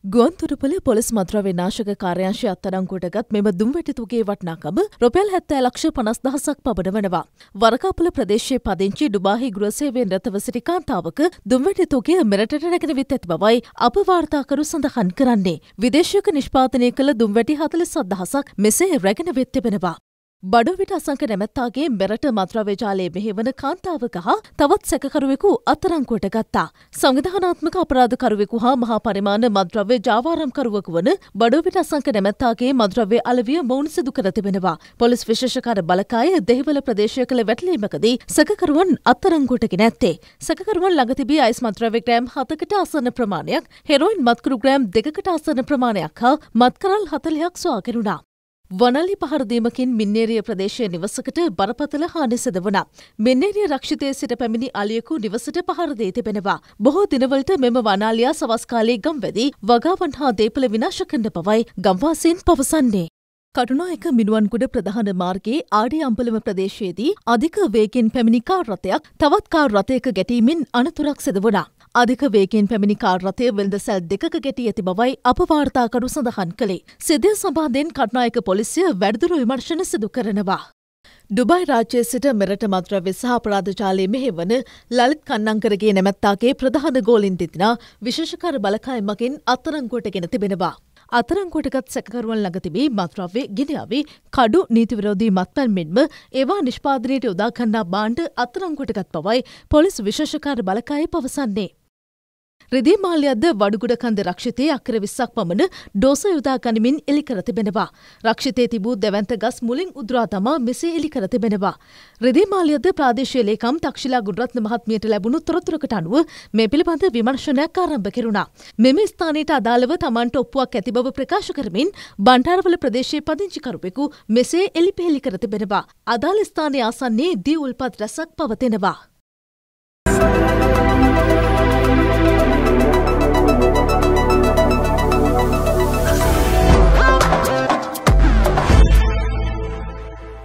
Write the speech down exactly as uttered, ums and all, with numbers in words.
ගුවන්තොටුපොළ police මද්‍රව්‍ය නාශක කාර්යාංශය අත්අඩංගුවට මෙම දුම්වැටි තුගේ වටිනාකම රුපියල් හැත්තෑ ලක්ෂ පනස් දහසක් පමණ වනවා. වරකාපොළ ප්‍රදේශයේ පදිංචි ඩුබායි ගෘහසේවයෙන් රතව සිටි කාන්තාවක දුම්වැටි තුගේ මෙරටට රැගෙන විත් ඇති බවයි අප වාර්තාකරු සඳහන් කරන්නේ. විදේශයක නිෂ්පාදනය කළ දුම්වැටි හතළිස් දහසක් මෙසේ රැගෙන වෙත් තිබෙනවා. බඩුවිට අසංක නැමැත්තාගේ මෙරට මද්‍රව්‍ය ජාලයේ මෙහෙවන කාන්තාවක හා තවත් සැකකරුවෙකු අත්අඩංගුවට ගත්තා. සංවිධානාත්මක අපරාධකරුවෙකු හා මහා පරිමාණ මද්‍රව්‍ය ජාවාරම්කරුවෙකු වන බඩුවිට අසංක නැමැත්තාගේ මද්‍රව්‍ය අලවිය මොවුන් සිදු කර තිබෙනවා. පොලිස් විශේෂකාර බලකාය දෙහිවල ප්‍රදේශය කළ වැටලීමකදී සැකකරුවන් අත්අඩංගුවට ගෙන ඇත්තේ. සැකකරුවන් ළඟ තිබී අයිස් මද්‍රව්‍ය ග්‍රෑම් හතකට ආසන්න ප්‍රමාණයක්, හෙරොයින් මත්කුරු ග්‍රෑම් දෙකකට ආසන්න ප්‍රමාණයක් හා මත්කරල් හතළිහක් සොයාගෙනුණා. වනලි පහරදීමකින් මින්නේරිය ප්‍රදේශයේ නිවසකට බරපතල හානි සිදු වුණා. මින්නේරිය රක්ෂිතයේ සිට පැමිණි අලියෙකු නිවසට පහර දී තිබෙනවා. බොහෝ දිනවලට මෙම වනාලියා සවස් කාලයේ ගම්වැදී වගාවන් හා දේපල විනාශ කරන බවයි ගම්වාසීන් පවසන්නේ. කටුනායක මිනුවන්ගොඩ ප්‍රධාන මාර්ගයේ ආඩේ අම්පලම ප්‍රදේශයේදී අධික වේගයෙන් පැමිණි කාර් රථයක් තවත් කාර් රථයක ගැටීමෙන් අනතුරක් සිදු වුණා. අධික වේගයෙන් පැමිණි කාර් රථය වෙළඳ සැල් දෙකක ගැටී ඇති බවයි අප වාර්තාකරු සඳහන් කළේ. සිද්ධිය සම්බන්ධයෙන් කටුනායක පොලිසිය වැඩිදුර විමර්ශන සිදු කරනවා. ඩුබායි රාජ්‍යයේ සිට මෙරට මද්‍රව්‍ය සහ අපරාධ ජාලයේ මෙහෙවන ලලිත් කන්නංකරගේ නැමැත්තාගේ ප්‍රධාන ගෝලින් දෙදෙනා විශේෂකාර බලකාය මගින් අත්අඩංගුවට ගෙන තිබෙනවා. අත්අඩංගුවටගත් සැකකරුවන් ළඟ තිබී මත්ද්‍රව්‍ය, ගිනි කඩු, නීති විරෝධී මත්පැන් මෙන්ම ඒවා නිෂ්පාදනයට යොදා ගන්නා භාණ්ඩ අත්අඩංගුවටගත් බවයි පොලිස් විශේෂකාර බලකාය පවසන්නේ. රිදී මාල්‍යයක්ද වඩුගොඩ කන්ද රක්ෂිතයේ අක්කර විස්සක් පමණ ඩෝස යොදා ගනිමින් එලි කර තිබෙනවා. රක්ෂිතයේ තිබූ දැවැන්ත ගස් මුලින් උදුරා දමා මෙසේ එලි කර තිබෙනවා. රිදී මාල්‍යයක්ද ප්‍රාදේශීය ලේකම් තක්ෂිලා ගුණරත්න මහත්මියට ලැබුණු තොරතුරකට අනුව මේ පිළිබඳ විමර්ශනයක් ආරම්භ කෙරුණා. මෙම ස්ථානයට අදාළව තමන්ට ඔප්පුවක් ඇති බව ප්‍රකාශ කරමින් බණ්ඩාරවල ප්‍රදේශයේ පදිංචිකරුවෙකු මෙසේ එලි පෙහෙලි කර තිබෙනවා. අදාළ ස්ථානයේ ආසන්නයේ දී උල්පත් රැසක් පවතිනවා.